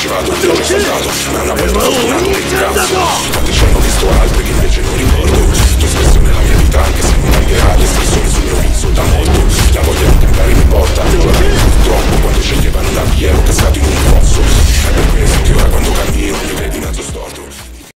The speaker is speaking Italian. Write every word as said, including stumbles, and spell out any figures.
俺はお兄ちゃんだぞ。